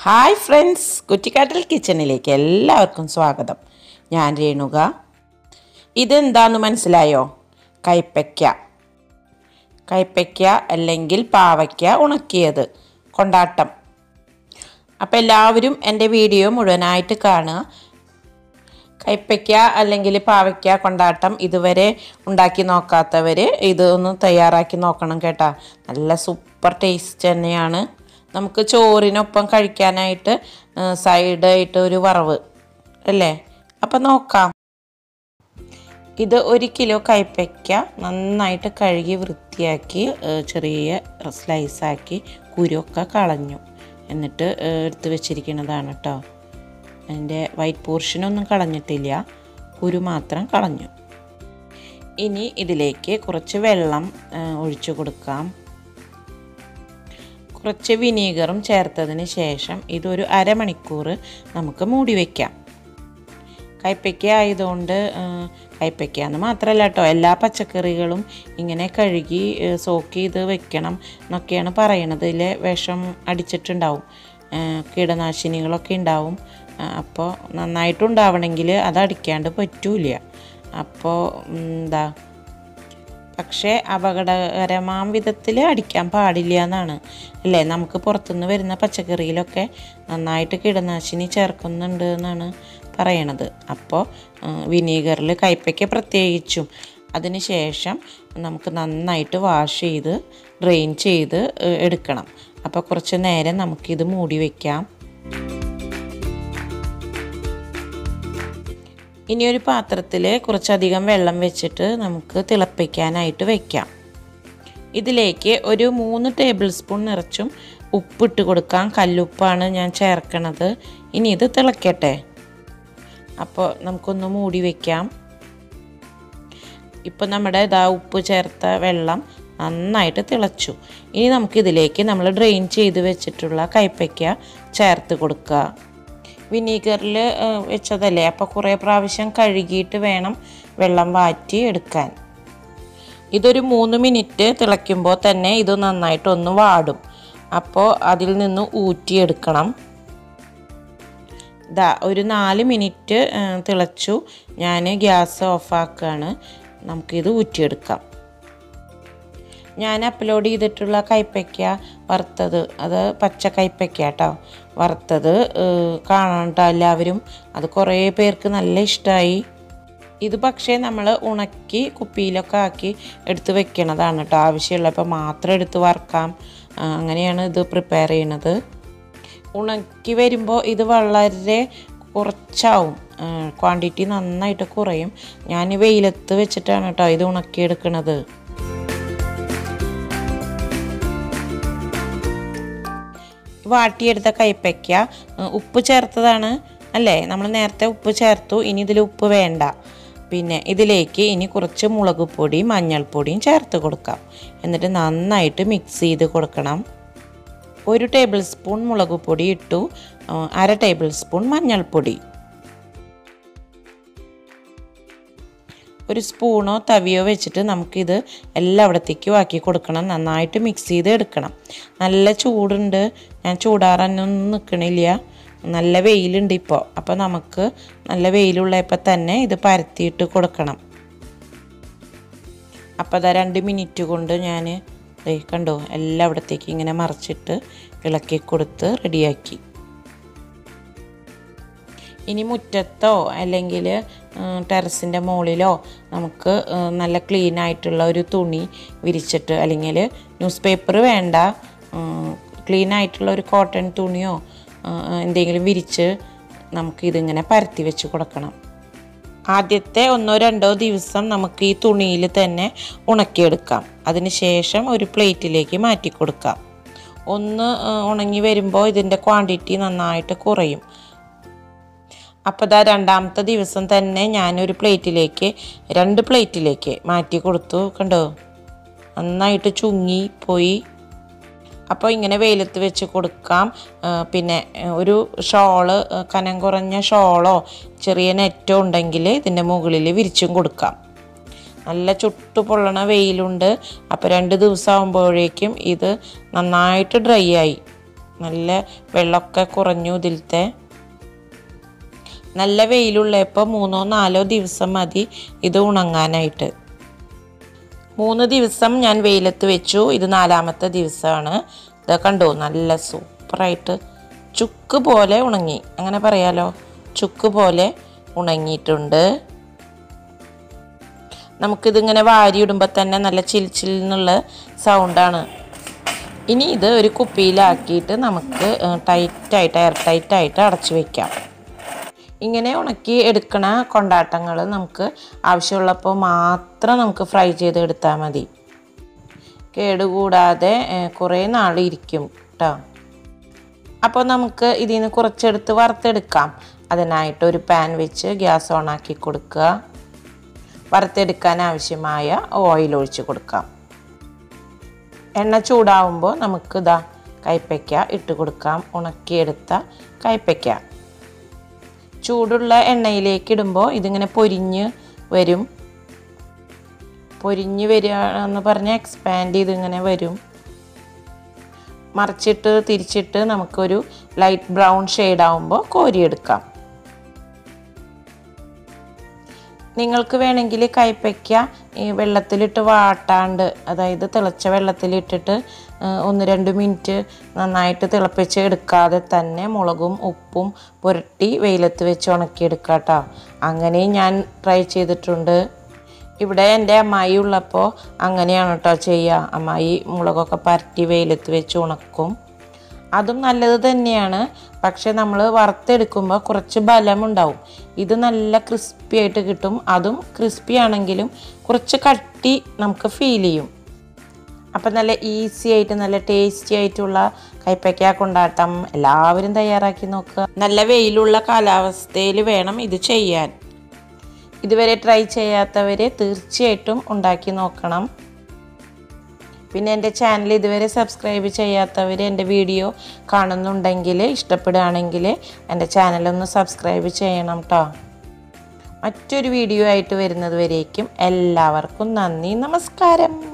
Hi friends, കുറ്റിക്കാട്ടിൽ കിച്ചണിലേക്ക് എല്ലാവർക്കും സ്വാഗതം. ഞാൻ രേണുക. ഇതെന്താണെന്ന് മനസ്സിലായോ? കൈപ്പയ്ക്ക അല്ലെങ്കിൽ പാവയ്ക്ക ഉണക്കിയത്, കൊണ്ടാട്ടം. അപ്പോൾ എല്ലാവരും എൻ്റെ വീഡിയോ മുഴുവനായിട്ട് കാണുക. കൈപ്പയ്ക്ക അല്ലെങ്കിൽ പാവയ്ക്ക കൊണ്ടാട്ടം ഇതുവരെ ഉണ്ടാക്കി നോക്കാത്തവർ ഇതൊന്ന് തയ്യാറാക്കി നോക്കണം കേട്ടോ. നല്ല സൂപ്പർ ടേസ്റ്റ് തന്നെയാണ്. നമുക്ക് ചോറിനൊപ്പം കഴിക്കാനായിട്ട് സൈഡായിട്ട് ഒരു വറവ് അല്ലേ. അപ്പം നോക്കാം. ഇത് 1 കിലോ കൈപ്പയ്ക്ക നന്നായിട്ട് കഴുകി വൃത്തിയാക്കി ചെറിയ സ്ലൈസാക്കി കുരുവൊക്കെ കളഞ്ഞു. എന്നിട്ട് എടുത്ത് വെച്ചിരിക്കുന്നതാണ് കേട്ടോ. അതിൻ്റെ വൈറ്റ് പോർഷനൊന്നും കളഞ്ഞിട്ടില്ല, കുരു മാത്രം കളഞ്ഞു. ഇനി ഇതിലേക്ക് കുറച്ച് വെള്ളം ഒഴിച്ചു കൊടുക്കാം. കുറച്ച് വിനീഗറും ചേർത്തതിന് ശേഷം ഇതൊരു അരമണിക്കൂർ നമുക്ക് മൂടി വയ്ക്കാം. കൈപ്പയ്ക്ക ആയതുകൊണ്ട് കൈപ്പയ്ക്ക എന്ന് മാത്രമല്ല കേട്ടോ, എല്ലാ പച്ചക്കറികളും ഇങ്ങനെ കഴുകി സോക്ക് ചെയ്ത് വെക്കണം എന്നൊക്കെയാണ് പറയണത്. ഇതിൽ വിഷം അടിച്ചിട്ടുണ്ടാവും, കീടനാശിനികളൊക്കെ ഉണ്ടാവും. അപ്പോൾ നന്നായിട്ടുണ്ടാവണമെങ്കിൽ അത് അടിക്കാണ്ട് പറ്റൂല. അപ്പോൾ പക്ഷേ അപകടകരമാം വിധത്തിൽ അടിക്കാൻ പാടില്ല എന്നാണ് അല്ലേ. നമുക്ക് പുറത്തുനിന്ന് വരുന്ന പച്ചക്കറിയിലൊക്കെ നന്നായിട്ട് കീടനാശിനി ചേർക്കുന്നുണ്ട് എന്നാണ് പറയണത്. അപ്പോൾ വിനീഗറിൽ കൈപ്പയ്ക്ക പ്രത്യേകിച്ചും അതിന് ശേഷം നമുക്ക് നന്നായിട്ട് വാഷ് ചെയ്ത് ഡ്രെയിൻ ചെയ്ത് എടുക്കണം. അപ്പോൾ കുറച്ച് നേരം നമുക്കിത് മൂടി വയ്ക്കാം. ഇനി ഒരു പാത്രത്തിൽ കുറച്ചധികം വെള്ളം വെച്ചിട്ട് നമുക്ക് തിളപ്പിക്കാനായിട്ട് വയ്ക്കാം. ഇതിലേക്ക് ഒരു 3 ടേബിൾ സ്പൂൺ നിറച്ചും ഉപ്പിട്ട് കൊടുക്കാം. കല്ലുപ്പാണ് ഞാൻ ചേർക്കണത്. ഇനി ഇത് തിളക്കട്ടെ. അപ്പോൾ നമുക്കൊന്ന് മൂടി വയ്ക്കാം. ഇപ്പോൾ നമ്മുടെ ഉപ്പ് ചേർത്ത വെള്ളം നന്നായിട്ട് തിളച്ചു. ഇനി നമുക്കിതിലേക്ക് നമ്മൾ ഡ്രെയിൻ ചെയ്ത് വെച്ചിട്ടുള്ള കൈപ്പയ്ക്ക ചേർത്ത് കൊടുക്കുക. വിനീഗറിൽ വെച്ചതല്ലേ, അപ്പോൾ കുറേ പ്രാവശ്യം കഴുകിയിട്ട് വേണം വെള്ളം വാറ്റി എടുക്കാൻ. ഇതൊരു 3 മിനിറ്റ് തിളയ്ക്കുമ്പോൾ തന്നെ ഇത് നന്നായിട്ടൊന്ന് വാടും. അപ്പോൾ അതിൽ നിന്ന് ഊറ്റിയെടുക്കണം. ഒരു 4 മിനിറ്റ് തിളച്ചു. ഞാൻ ഗ്യാസ് ഓഫാക്കുകയാണ്. നമുക്കിത് ഊറ്റിയെടുക്കാം. ഞാൻ അപ്ലോഡ് ചെയ്തിട്ടുള്ള കൈപ്പയ്ക്ക വറുത്തത്, അത് പച്ച കൈപ്പയ്ക്ക കേട്ടോ, വറുത്തത് കാണാൻ എല്ലാവരും. അത് കുറേ പേർക്ക് നല്ല ഇഷ്ടമായി. ഇത് പക്ഷേ നമ്മൾ ഉണക്കി കുപ്പിയിലൊക്കെ ആക്കി എടുത്ത് വെക്കണതാണ് കേട്ടോ. ആവശ്യമുള്ളപ്പോൾ മാത്രം എടുത്ത് വറുക്കാം. അങ്ങനെയാണ് ഇത് പ്രിപ്പയർ ചെയ്യണത്. ഉണക്കി വരുമ്പോൾ ഇത് വളരെ കുറച്ചാവും, ക്വാണ്ടിറ്റി നന്നായിട്ട് കുറയും. ഞാൻ വെയിലത്ത് വെച്ചിട്ടാണ് കേട്ടോ ഇത് ഉണക്കിയെടുക്കണത്. വാട്ടിയെടുത്ത കൈപ്പയ്ക്ക ഉപ്പ് ചേർത്തതാണ് അല്ലേ, നമ്മൾ നേരത്തെ ഉപ്പ് ചേർത്തു. ഇനി ഇതിൽ ഉപ്പ് വേണ്ട. പിന്നെ ഇതിലേക്ക് ഇനി കുറച്ച് മുളക് പൊടിയും മഞ്ഞൾപ്പൊടിയും ചേർത്ത് കൊടുക്കാം. എന്നിട്ട് നന്നായിട്ട് മിക്സ് ചെയ്ത് കൊടുക്കണം. 1 ടേബിൾ സ്പൂൺ മുളക് പൊടി ഇട്ടു, 1/2 ടേബിൾ സ്പൂൺ മഞ്ഞൾപ്പൊടി, ഒരു സ്പൂണോ തവിയോ വെച്ചിട്ട് നമുക്കിത് എല്ലായിടത്തേക്കും ആക്കി കൊടുക്കണം. നന്നായിട്ട് മിക്സ് ചെയ്ത് എടുക്കണം. നല്ല ചൂടുണ്ട്, ഞാൻ ചൂടാറാനൊന്നും നിൽക്കണില്ല. നല്ല വെയിലുണ്ട് ഇപ്പോൾ. അപ്പോൾ നമുക്ക് നല്ല വെയിലുള്ളപ്പോൾ തന്നെ ഇത് പരത്തിയിട്ട് കൊടുക്കണം. അപ്പോൾ 2 മിനിറ്റ് കൊണ്ട് ഞാൻ കണ്ടോ എല്ലായിടത്തേക്കും ഇങ്ങനെ മറിച്ചിട്ട് ഇളക്കി കൊടുത്ത് റെഡിയാക്കി. ഇനി മുറ്റത്തോ അല്ലെങ്കിൽ ടെറസിൻ്റെ മുകളിലോ നമുക്ക് നല്ല ക്ലീൻ ആയിട്ടുള്ള ഒരു തുണി വിരിച്ചിട്ട്, അല്ലെങ്കിൽ ന്യൂസ് പേപ്പർ വേണ്ട, ക്ലീൻ ആയിട്ടുള്ള ഒരു കോട്ടൺ തുണിയോ എന്തെങ്കിലും വിരിച്ച് നമുക്കിതിങ്ങനെ പരത്തി വെച്ച് കൊടുക്കണം. ആദ്യത്തെ 1-2 ദിവസം നമുക്ക് ഈ തുണിയിൽ തന്നെ ഉണക്കിയെടുക്കാം. അതിന് ശേഷം ഒരു പ്ലേറ്റിലേക്ക് മാറ്റി കൊടുക്കാം. ഒന്ന് ഉണങ്ങി വരുമ്പോൾ ഇതിൻ്റെ ക്വാണ്ടിറ്റി നന്നായിട്ട് കുറയും. അപ്പോൾ 2ാമത്തെ ദിവസം തന്നെ ഞാനൊരു പ്ലേറ്റിലേക്ക് 2 പ്ലേറ്റിലേക്ക് മാറ്റി കൊടുത്തു. കണ്ടോ, നന്നായിട്ട് ചുങ്ങി പോയി. അപ്പോൾ ഇങ്ങനെ വെയിലത്ത് വെച്ച് കൊടുക്കാം. പിന്നെ ഒരു ഷോള്, കനം കുറഞ്ഞ ഷോളോ ചെറിയ നെറ്റോ ഉണ്ടെങ്കിൽ ഇതിൻ്റെ മുകളിൽ വിരിച്ചും കൊടുക്കാം. നല്ല ചുട്ടു പൊള്ളണ വെയിലുണ്ട്. അപ്പോൾ 2 ദിവസം ആകുമ്പോഴേക്കും ഇത് നന്നായിട്ട് ഡ്രൈ ആയി. നല്ല വെള്ളമൊക്കെ കുറഞ്ഞു ഇതിലത്തെ. നല്ല വെയിലുള്ളപ്പോൾ 3-4 ദിവസം മതി ഇത് ഉണങ്ങാനായിട്ട്. 3 ദിവസം ഞാൻ വെയിലത്ത് വെച്ചു. ഇത് 4ാമത്തെ ദിവസമാണ്. ഇത് കണ്ടോ, നല്ല സൂപ്പറായിട്ട് ചുക്ക് പോലെ ഉണങ്ങി, അങ്ങനെ പറയാലോ, ചുക്ക് പോലെ ഉണങ്ങിയിട്ടുണ്ട്. നമുക്കിതിങ്ങനെ വാരിയിടുമ്പോൾ തന്നെ നല്ല ചിൽ എന്നുള്ള സൗണ്ടാണ്. ഇനി ഇത് ഒരു കുപ്പിയിലാക്കിയിട്ട് നമുക്ക് എയർ ടൈറ്റായിട്ട് അടച്ചു വയ്ക്കാം. ഇങ്ങനെ ഉണക്കി എടുക്കണ കൊണ്ടാട്ടങ്ങൾ നമുക്ക് ആവശ്യമുള്ളപ്പോൾ മാത്രം നമുക്ക് ഫ്രൈ ചെയ്ത് എടുത്താൽ മതി. കേടുകൂടാതെ കുറേ നാൾ ഇരിക്കും കേട്ടോ. അപ്പോൾ നമുക്ക് ഇതിൽ നിന്ന് കുറച്ചെടുത്ത് വറുത്തെടുക്കാം. അതിനായിട്ട് ഒരു പാൻ വെച്ച് ഗ്യാസ് ഓണാക്കി കൊടുക്കുക. വറുത്തെടുക്കാൻ ആവശ്യമായ ഓയിൽ ഒഴിച്ച് കൊടുക്കാം. എണ്ണ ചൂടാവുമ്പോൾ നമുക്ക് കൈപ്പയ്ക്ക ഇട്ട് കൊടുക്കാം. ഉണക്കിയെടുത്ത കൈപ്പയ്ക്ക ചൂടുള്ള എണ്ണയിലേക്ക് ഇടുമ്പോൾ ഇതിങ്ങനെ പൊരിഞ്ഞ് വരും. പൊരിഞ്ഞ് വരിക എന്ന് പറഞ്ഞാൽ എക്സ്പാൻഡ് ചെയ്തിങ്ങനെ വരും. മറിച്ചിട്ട് തിരിച്ചിട്ട് നമുക്കൊരു ലൈറ്റ് ബ്രൗൺ ഷെയ്ഡാവുമ്പോൾ കോരിയെടുക്കാം. നിങ്ങൾക്ക് വേണമെങ്കിൽ കൈപ്പയ്ക്ക ഈ വെള്ളത്തിലിട്ട് വാട്ടാണ്ട്, അതായത് തിളച്ച വെള്ളത്തിലിട്ടിട്ട് 1-2 മിനിറ്റ് നന്നായിട്ട് തിളപ്പിച്ച് എടുക്കാതെ തന്നെ മുളകും ഉപ്പും പുരട്ടി വെയിലത്ത് വെച്ച് ഉണക്കിയെടുക്കുക കേട്ടോ. അങ്ങനെയും ഞാൻ ട്രൈ ചെയ്തിട്ടുണ്ട്. ഇവിടെ എൻ്റെ അമ്മായി ഉള്ളപ്പോൾ അങ്ങനെയാണ് കേട്ടോ ചെയ്യുക. അമ്മായി മുളകൊക്കെ പരട്ടി വെയിലത്ത് വെച്ച് ഉണക്കും. അതും നല്ലത് തന്നെയാണ്. പക്ഷെ നമ്മൾ വറുത്തെടുക്കുമ്പോൾ കുറച്ച് ബലമുണ്ടാവും. ഇത് നല്ല ക്രിസ്പി ആയിട്ട് കിട്ടും. അതും ക്രിസ്പി ആണെങ്കിലും കുറച്ച് കട്ടി നമുക്ക് ഫീൽ ചെയ്യും. അപ്പം നല്ല ഈസി ആയിട്ട് നല്ല ടേസ്റ്റി ആയിട്ടുള്ള കൈപ്പയ്ക്ക കൊണ്ടാട്ടം എല്ലാവരും തയ്യാറാക്കി നോക്കുക. നല്ല വെയിലുള്ള കാലാവസ്ഥയിൽ വേണം ഇത് ചെയ്യാൻ. ഇതുവരെ ട്രൈ ചെയ്യാത്തവർ തീർച്ചയായിട്ടും ഉണ്ടാക്കി നോക്കണം. പിന്നെ എൻ്റെ ചാനൽ ഇതുവരെ സബ്സ്ക്രൈബ് ചെയ്യാത്തവർ എൻ്റെ വീഡിയോ കാണുന്നുണ്ടെങ്കിൽ, ഇഷ്ടപ്പെടുകയാണെങ്കിൽ എൻ്റെ ചാനലൊന്ന് സബ്സ്ക്രൈബ് ചെയ്യണം കേട്ടോ. മറ്റൊരു വീഡിയോ ആയിട്ട് വരുന്നത് വരേക്കും എല്ലാവർക്കും നന്ദി, നമസ്കാരം.